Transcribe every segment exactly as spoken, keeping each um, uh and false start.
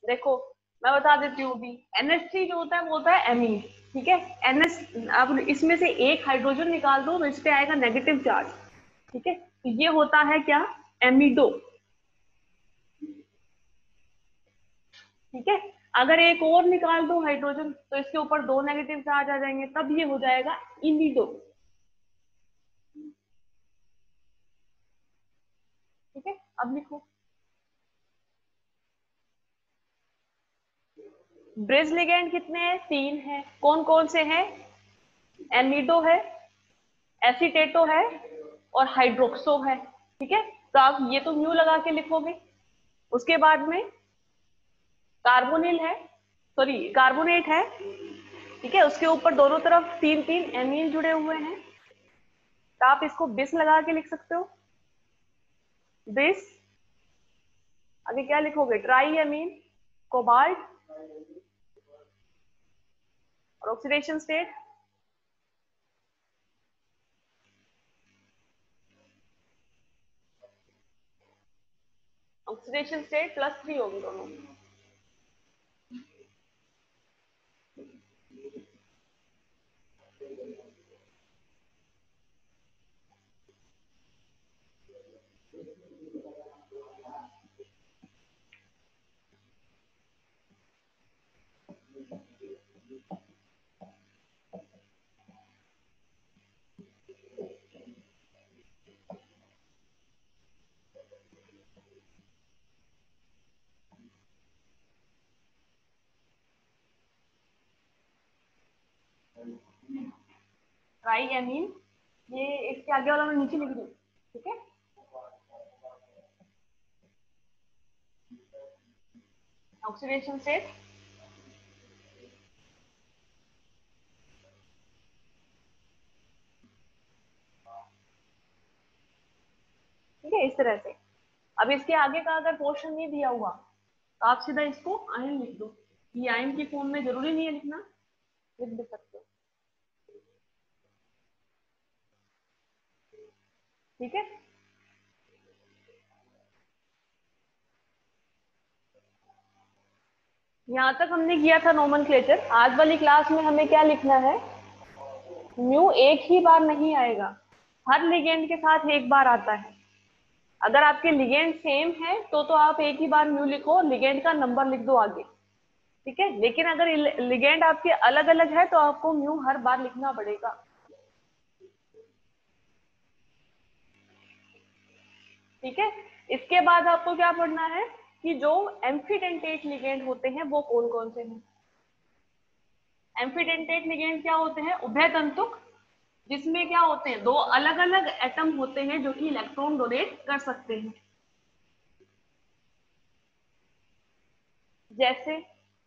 देखो मैं बता देती हूँ अभी, एन एच थ्री जो होता है वो होता है एमीन, ठीक है। एन एच, अब इसमें से एक हाइड्रोजन निकाल दो तो इस पे आएगा नेगेटिव चार्ज, ठीक है। तो ये होता है क्या, एमिडो, ठीक है। अगर एक और निकाल दो हाइड्रोजन तो इसके ऊपर दो नेगेटिव चार्ज आ जाएंगे, तब ये हो जाएगा इमिडो, ठीक है। अब लिखो, ब्रिज लिगेंड कितने हैं, तीन है। कौन कौन से हैं, एमिडो है, एसीटेटो है और हाइड्रोक्सो है, ठीक है। तो आप ये तो म्यू लगा के लिखोगे। उसके बाद में कार्बोनिल है, सॉरी कार्बोनेट है, ठीक है। उसके ऊपर दोनों तरफ तीन तीन एमीन जुड़े हुए हैं, तो आप इसको बिस लगा के लिख सकते हो, बिस। आगे क्या लिखोगे, ट्राई एमीन, कोबाल्ट और oxidation state, oxidation state plus three होगी दोनों। ट्राई एमीन, ये इसके आगे वाला मैं नीचे लिख दूं, ठीक है। ऑक्सीडेशन स्टेट, ठीक है, इस तरह से। अब इसके आगे का अगर पोर्शन नहीं दिया हुआ तो आप सीधा इसको आयन लिख दो, ये आयन की फॉर्म में जरूरी नहीं है लिखना, लिख भी सकते हो, ठीक है। यहाँ तक हमने किया था नोमेनक्लेचर। आज वाली क्लास में हमें क्या लिखना है, म्यू एक ही बार नहीं आएगा, हर लिगेंड के साथ एक बार आता है। अगर आपके लिगेंड सेम है तो तो आप एक ही बार म्यू लिखो, लिगेंड का नंबर लिख दो आगे, ठीक है। लेकिन अगर लिगेंड आपके अलग अलग है तो आपको म्यू हर बार लिखना पड़ेगा, ठीक है। इसके बाद आपको क्या पढ़ना है कि जो एम्फीडेंटेट लिगेंड होते हैं वो कौन कौन से हैं। एम्फीडेंटेट लिगेंड क्या होते हैं, उभय तंतुक, जिसमें क्या होते हैं, दो अलग अलग एटम होते हैं जो कि इलेक्ट्रॉन डोनेट कर सकते हैं। जैसे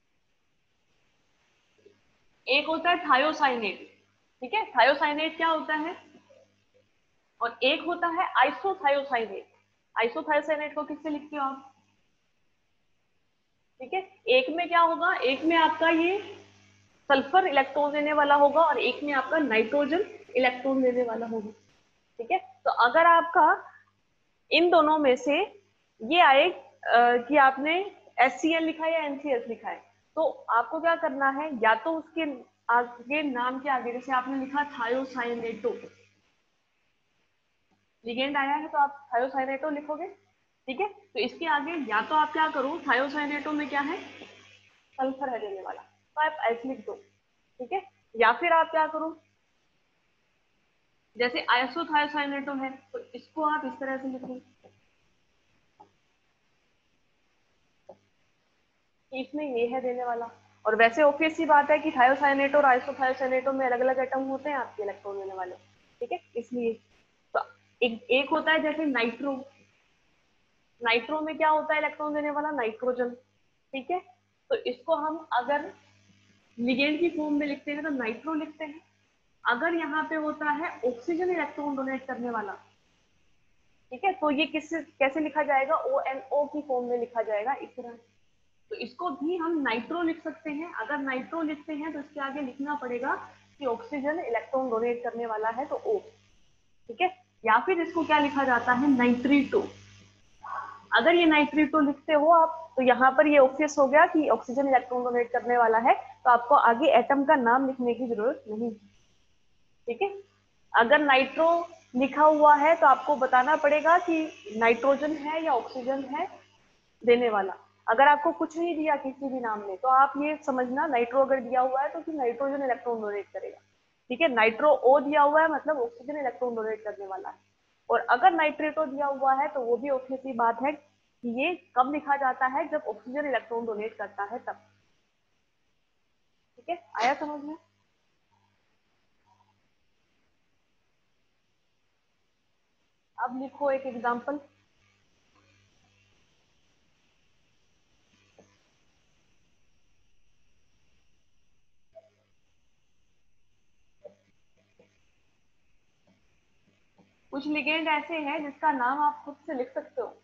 एक होता है थायोसाइनेट, ठीक है, थायोसाइनेट क्या होता है, और एक होता है आइसोथायोसाइनेट। आइसोथायोसाइनेट को किससे लिखते हो आप, ठीक है। एक में क्या होगा, एक में आपका ये सल्फर इलेक्ट्रॉन देने वाला होगा और एक में आपका नाइट्रोजन इलेक्ट्रॉन देने वाला होगा, ठीक है। तो अगर आपका इन दोनों में से ये आए कि आपने एच सी एल लिखा है या एन सी एस लिखा है, तो आपको क्या करना है, या तो उसके आगे नाम के आगे, जैसे आपने लिखा थायोसाइनेटो, लिगेंड आया है तो आप थायोसाइनेटो लिखोगे, ठीक है। तो इसके आगे या तो आप क्या करो, थायोसाइनेटो में क्या है, सल्फर है देने वाला, तो आप एच लिख दो, ठीक है। या फिर आप क्या करो, जैसे आइसोथायोसाइनेटो है तो इसको आप इस तरह से लिखो, इसमें ये है देने वाला। और वैसे ऑब्वियस सी बात है कि थायोसाइनेटो और आइसोथायोसाइनेटो में अलग अलग एटम होते हैं आपके इलेक्ट्रॉन देने वाले, ठीक है, इसलिए। तो एक, एक होता है जैसे नाइट्रो, नाइट्रो में क्या होता है इलेक्ट्रॉन देने वाला, नाइट्रोजन, ठीक है। तो इसको हम अगर लिगेंड की फॉर्म में लिखते हैं तो नाइट्रो लिखते हैं। अगर यहाँ पे होता है ऑक्सीजन इलेक्ट्रॉन डोनेट करने वाला, ठीक है, तो ये किस कैसे लिखा जाएगा, ओ एन ओ की फॉर्म में लिखा जाएगा इस तरह। तो इसको भी हम नाइट्रो लिख सकते हैं। अगर नाइट्रो लिखते हैं तो इसके आगे लिखना पड़ेगा कि ऑक्सीजन इलेक्ट्रॉन डोनेट करने वाला है तो ओ, ठीक है। या फिर इसको क्या लिखा जाता है, नाइट्रीटो, अगर ये नाइट्रेटो लिखते हो आप तो यहाँ पर ये ऑब्वियस हो गया कि ऑक्सीजन इलेक्ट्रॉन डोनेट करने वाला है, तो आपको आगे एटम का नाम लिखने की जरूरत नहीं। ठीक है, अगर नाइट्रो लिखा हुआ है तो आपको बताना पड़ेगा कि नाइट्रोजन है या ऑक्सीजन है देने वाला। अगर आपको कुछ नहीं दिया किसी भी नाम में तो आप ये समझना नाइट्रो अगर दिया हुआ है तो कि नाइट्रोजन इलेक्ट्रॉन डोनेट करेगा। ठीक है, नाइट्रो ओ दिया हुआ है मतलब ऑक्सीजन इलेक्ट्रॉन डोनेट करने वाला है। और अगर नाइट्रेटो दिया हुआ है तो वो भी ऑब्वियस सी बात है कि ये कब लिखा जाता है, जब ऑक्सीजन इलेक्ट्रॉन डोनेट करता है तब। ठीक है, आया समझ में? अब लिखो एक एग्जांपल। कुछ लिगेंड ऐसे हैं जिसका नाम आप खुद से लिख सकते हो।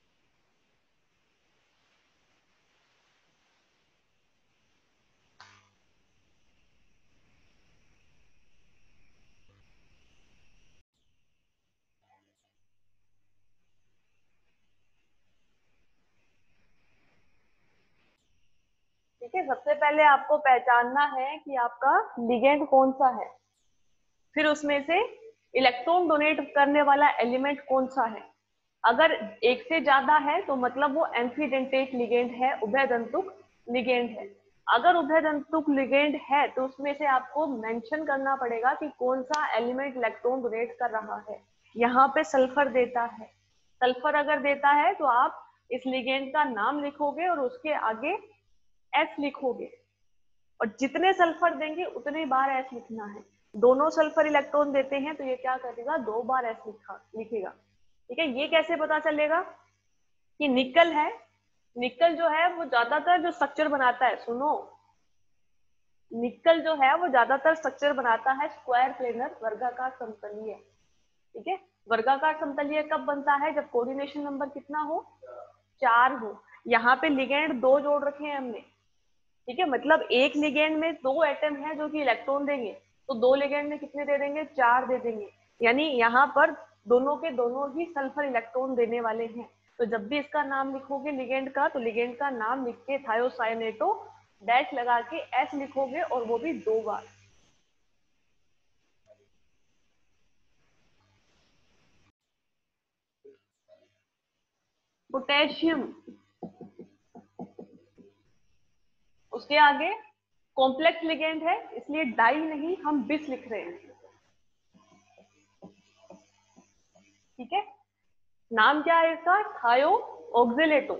ठीक है, सबसे पहले आपको पहचानना है कि आपका लिगेंड कौन सा है, फिर उसमें से इलेक्ट्रॉन डोनेट करने वाला एलिमेंट कौन सा है। अगर एक से ज्यादा है तो मतलब वो एम्फीडेंटेट लिगेंड है, उभयदंतुक लिगेंड है। अगर उभयदंतुक लिगेंड है तो उसमें से आपको मेंशन करना पड़ेगा कि कौन सा एलिमेंट इलेक्ट्रॉन डोनेट कर रहा है। यहाँ पे सल्फर देता है, सल्फर अगर देता है तो आप इस लिगेंड का नाम लिखोगे और उसके आगे एस लिखोगे, और जितने सल्फर देंगे उतने बार एस लिखना है। दोनों सल्फर इलेक्ट्रॉन देते हैं तो ये क्या करेगा, दो बार एस लिखा लिखेगा। ठीक है, ये कैसे पता चलेगा कि निकल है, निकल जो है वो ज्यादातर जो स्ट्रक्चर बनाता है, सुनो, निकल जो है वो ज्यादातर स्ट्रक्चर बनाता है स्क्वायर प्लेनर वर्गाकार समतलीय। ठीक है, वर्गाकार समतलीय कब बनता है, जब कोऑर्डिनेशन नंबर कितना हो, चार हो। यहाँ पे लिगेंड दो जोड़ रखे हैं हमने। ठीक है, मतलब एक लिगेंड में दो एटम है जो कि इलेक्ट्रॉन देंगे, तो दो लिगेंड में कितने दे देंगे, चार दे देंगे। यानी यहाँ पर दोनों के दोनों ही सल्फर इलेक्ट्रॉन देने वाले हैं। तो जब भी इसका नाम लिखोगे लिगेंड का, तो लिगेंड का नाम लिख के थायोसाइनेटो डैश लगा के एस लिखोगे, और वो भी दो बार। पोटेशियम, उसके आगे कॉम्प्लेक्स लिगेंड है इसलिए डाई नहीं, हम बिस लिख रहे हैं। ठीक है, नाम क्या है इसका, थायो ऑक्सिलेटो।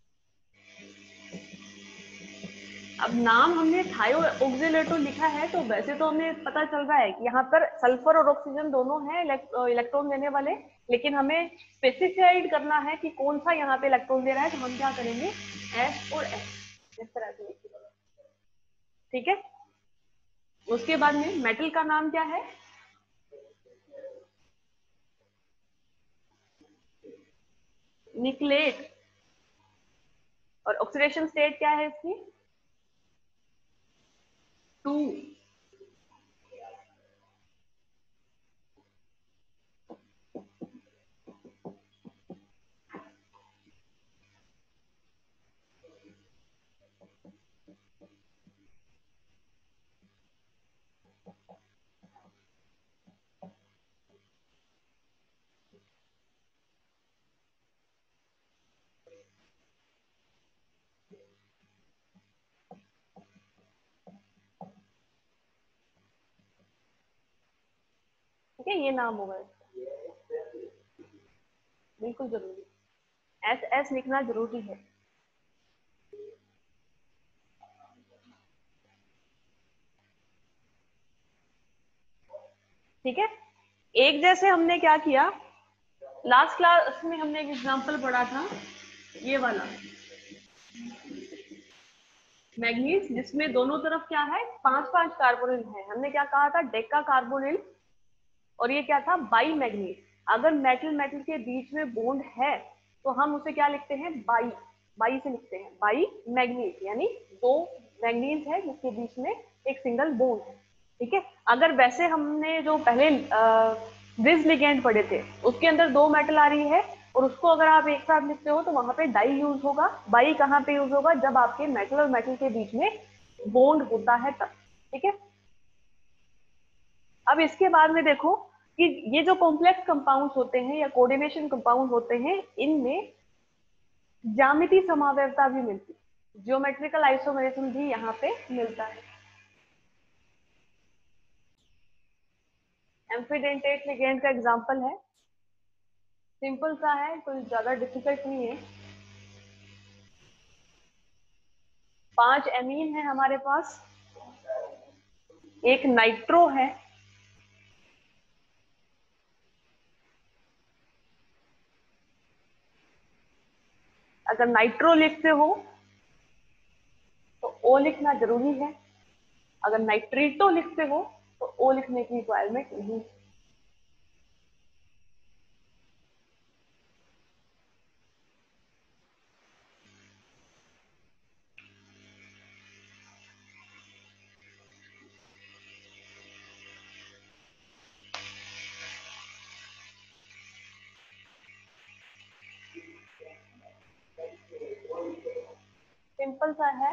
अब नाम हमने थायो ऑक्सिलेटो लिखा है तो वैसे तो हमें पता चल रहा है कि यहाँ पर सल्फर और ऑक्सीजन दोनों हैं इलेक्ट्रॉन देने वाले, लेकिन हमें स्पेसिफाइड करना है कि कौन सा यहाँ पे इलेक्ट्रॉन दे रहा है, तो हम क्या करेंगे, एस और एस इस तरह से लिखेंगे। ठीक है, उसके बाद में मेटल का नाम क्या है, निकलेट, और ऑक्सीडेशन स्टेट क्या है इसकी, टू। ठीक है, ये नाम होगा इसका, बिल्कुल जरूरी, एस एस लिखना जरूरी है। ठीक है, एक जैसे हमने क्या किया, लास्ट क्लास में हमने एक एग्जांपल पढ़ा था, ये वाला मैग्नीज, जिसमें दोनों तरफ क्या है, पांच पांच कार्बोनिल है। हमने क्या कहा था, डेका कार्बोनिल, और ये क्या था, बाई मैग्नीज। अगर मेटल मेटल के बीच में बॉन्ड है तो हम उसे क्या लिखते हैं, बाई, बाई से लिखते हैं, बाई मैग्नीज, यानी दो मैग्नीज है जिसके बीच में एक सिंगल बॉन्ड है। ठीक है, अगर वैसे हमने जो पहले ब्रिज लिगेंड पढ़े थे उसके अंदर दो मेटल आ रही है और उसको अगर आप एक साथ लिखते हो तो वहां पे डाई यूज होगा। बाई कहाँ पे यूज होगा? जब आपके मेटल और मेटल के बीच में बॉन्ड होता है तब। ठीक है, अब इसके बाद में देखो कि ये जो कॉम्प्लेक्स कंपाउंड्स होते हैं या कोऑर्डिनेशन कंपाउंड होते हैं, इनमें ज्यामिति समावयवता भी मिलती है, ज्योमेट्रिकल आइसोमेरिज्म भी यहाँ पे मिलता है। एम्फीडेंटेट लिगेंड का एग्जांपल है, सिंपल सा है, कोई ज्यादा डिफिकल्ट नहीं है। पांच एमीन है हमारे पास, एक नाइट्रो है, अगर नाइट्रो लिखते हो तो ओ लिखना जरूरी है, अगर नाइट्रेटो लिखते हो तो ओ लिखने की रिक्वायरमेंट नहीं। सिंपल सा है,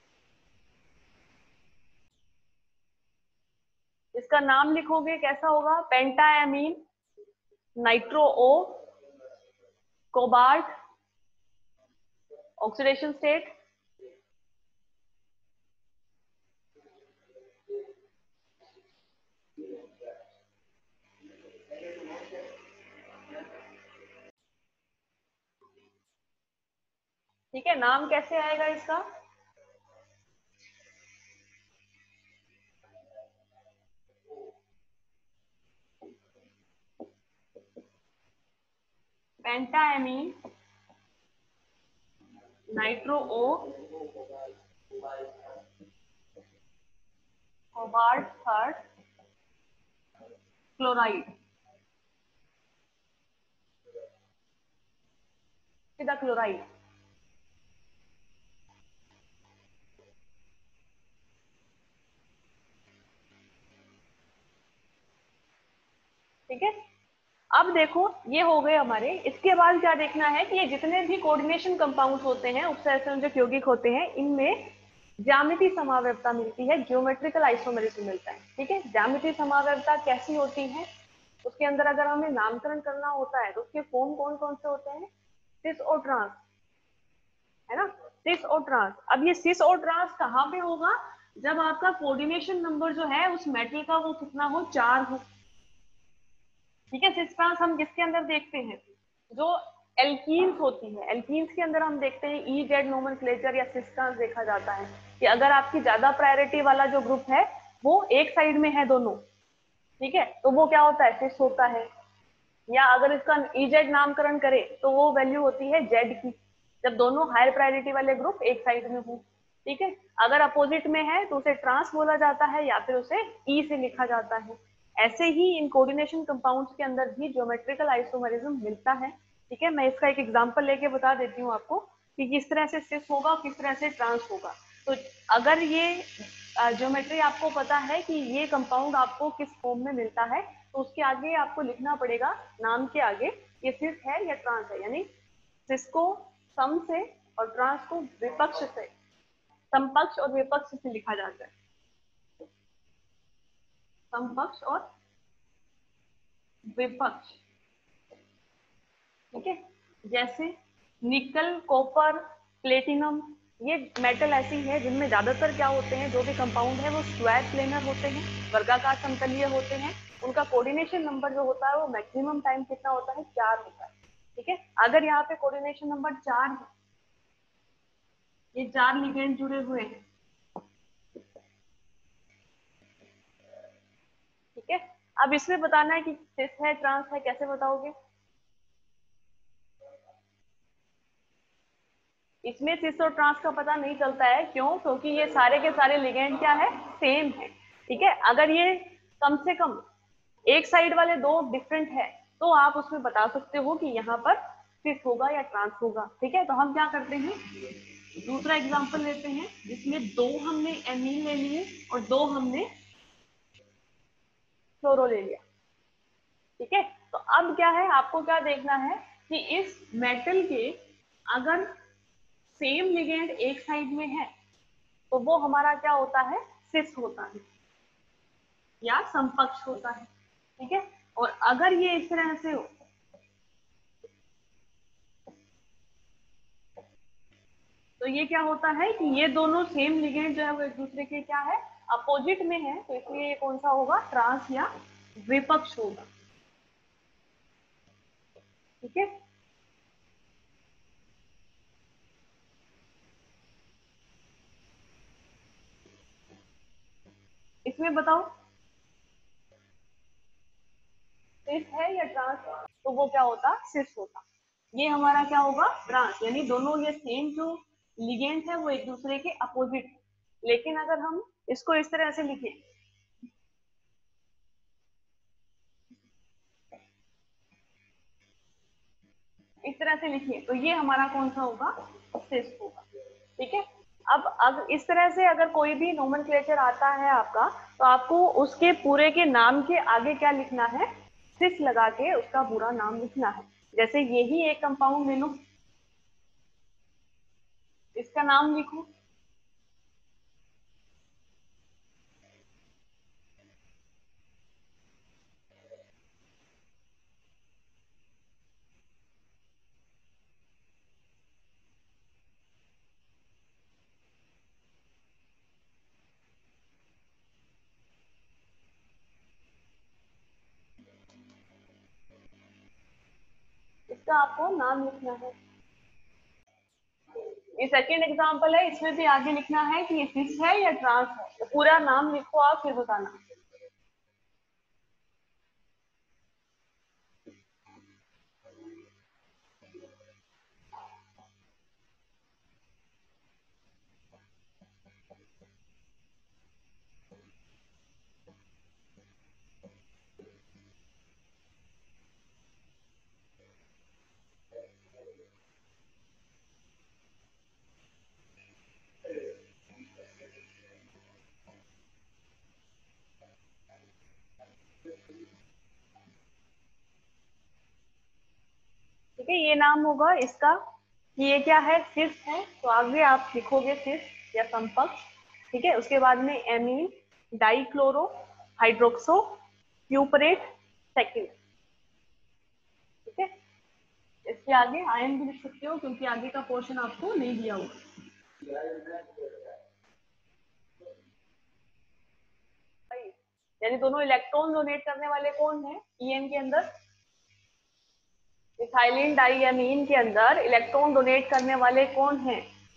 इसका नाम लिखोगे कैसा होगा? Pentaammine, nitro O, cobalt, oxidation state, ठीक है। नाम कैसे आएगा इसका? Pentaammine, nitro O, cobalt third, chloride, सीधा क्लोराइड। ठीक है, अब देखो ये हो गए हमारे। इसके बाद क्या देखना है कि ये जितने भी कोऑर्डिनेशन कंपाउंड्स होते हैं, उपसहसंयोजक यौगिक होते हैं, इनमें ज्यामिति समावयवता मिलती है, ज्योमेट्रिकल आइसोमेरिज्म मिलता है। ठीक है, ज्यामिति समावयवता कैसी होती है? उसके अंदर अगर हमें नामकरण करना होता है तो उसके फॉर्म कौन कौन से होते हैं? सिस और ट्रांस, है ना, सिस और ट्रांस। अब ये सिस और ट्रांस कहाँ पे होगा? जब आपका कोऑर्डिनेशन नंबर जो है उस मेटल का वो कितना हो? चार हो। ठीक है, सिस ट्रांस हम किसके अंदर देखते हैं? जो एल्कीन्स होती है, एल्कीन्स के अंदर हम देखते हैं ई जेड नोमेनक्लेचर या सिस ट्रांस देखा जाता है कि अगर आपकी ज्यादा प्रायोरिटी वाला जो ग्रुप है वो एक साइड में है दोनों, ठीक है, तो वो क्या होता है? सिस होता है। या अगर इसका ईजेड नामकरण करे तो वो वैल्यू होती है जेड की, जब दोनों हायर प्रायोरिटी वाले ग्रुप एक साइड में हो। ठीक है, अगर अपोजिट में है तो उसे ट्रांस बोला जाता है या फिर उसे ई से लिखा जाता है। ऐसे ही इन कोऑर्डिनेशन कंपाउंड्स के अंदर भी ज्योमेट्रिकल आइसोमेरिज्म मिलता है। ठीक है, मैं इसका एक एग्जांपल लेके बता देती हूँ आपको कि किस तरह से सिस होगा और किस तरह से ट्रांस होगा। तो अगर ये ज्योमेट्री आपको पता है कि ये कंपाउंड आपको किस फॉर्म में मिलता है, तो उसके आगे आपको लिखना पड़ेगा, नाम के आगे, ये सिस है या ट्रांस है। यानी सिस को सम से और ट्रांस को विपक्ष से, समपक्ष और विपक्ष से लिखा जाता है। समपक्ष और विपक्ष। ठीक है, जैसे निकल, कॉपर, प्लेटिनम, ये मेटल ऐसी है जिनमें ज्यादातर क्या होते हैं, जो भी कंपाउंड है वो स्क्वायर प्लेनर होते हैं, वर्गाकार समतलीय होते हैं। उनका कोऑर्डिनेशन नंबर जो होता है वो मैक्सिमम टाइम कितना होता है? चार होता है। ठीक है, अगर यहाँ पे कोऑर्डिनेशन नंबर चार है, ये चार लिगेंड जुड़े हुए हैं, ठीक है, अब इसमें बताना है कि सिस है ट्रांस है, कैसे बताओगे? इसमें सिस और ट्रांस का पता नहीं चलता है, क्यों? क्योंकि ये सारे के सारे लिगेंड क्या है? सेम है। ठीक है, अगर ये कम से कम एक साइड वाले दो डिफरेंट है तो आप उसमें बता सकते हो कि यहाँ पर सिस होगा या ट्रांस होगा। ठीक है, तो हम क्या करते हैं, दूसरा एग्जांपल लेते हैं जिसमें दो हमने एमीन ले लिए और दो हमने फ्लोरो ले लिया। ठीक है, तो अब क्या है, आपको क्या देखना है कि इस मेटल के अगर सेम लिगेंड एक साइड में है तो वो हमारा क्या होता है, सिस होता है या समपक्ष होता है, ठीक है। और अगर ये इस तरह से हो तो ये क्या होता है कि ये दोनों सेम लिगेंड जो है वो एक दूसरे के क्या है, अपोजिट में है, तो इसलिए ये कौन सा होगा, ट्रांस या विपक्ष होगा, ठीक है। इसमें बताओ सिस है या ट्रांस, तो वो क्या होता, सिस होता। ये हमारा क्या होगा, ट्रांस, यानी दोनों ये सेम जो लिगेंड है वो एक दूसरे के अपोजिट है। लेकिन अगर हम इसको इस तरह से लिखें, इस तरह से लिखिए तो ये हमारा कौन सा होगा, सिस होगा, ठीक है। अब अग इस तरह से अगर कोई भी नोमेनक्लेचर आता है आपका, तो आपको उसके पूरे के नाम के आगे क्या लिखना है, सिस लगा के उसका पूरा नाम लिखना है। जैसे यही एक कंपाउंड ले लो, इसका नाम लिखो, इसका आपको नाम लिखना है। ये सेकेंड एग्जाम्पल है, इसमें भी आगे लिखना है कि ये सिस है या ट्रांस है, तो पूरा नाम लिखो आप फिर बताना। ठीक है, ये नाम होगा इसका कि ये क्या है, सिस है, तो आगे आप लिखोगे सिस या समपक्ष, ठीक है। उसके बाद में ammine, dichloro, hydroxo, cuprate, second, ठीक है। इसके आगे आयन भी लिख सकते हो क्योंकि आगे का पोर्शन आपको नहीं दिया होगा। यानी दोनों इलेक्ट्रॉन डोनेट करने वाले कौन है, ईएन के अंदर, मिथाइलिन डाइएमीन के अंदर इलेक्ट्रॉन डोनेट करने वाले कौन है,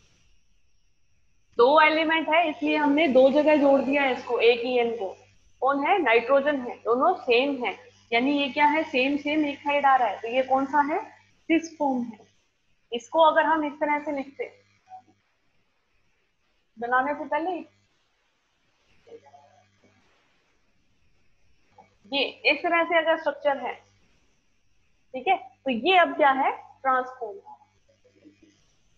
दो एलिमेंट है, इसलिए हमने दो जगह जोड़ दिया है इसको, एक ही एन को। कौन है, नाइट्रोजन है, दोनों सेम है, यानी ये क्या है, सेम सेम एक साइड आ रहा है, तो ये कौन सा है, सिस फॉर्म है। इसको अगर हम इस तरह से लिखते बनाने से पहले, ये इस तरह से अगर स्ट्रक्चर है, ठीक है, तो ये अब क्या है, ट्रांसफॉर्म,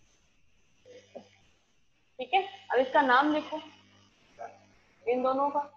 ठीक है। अब इसका नाम लिखो इन दोनों का,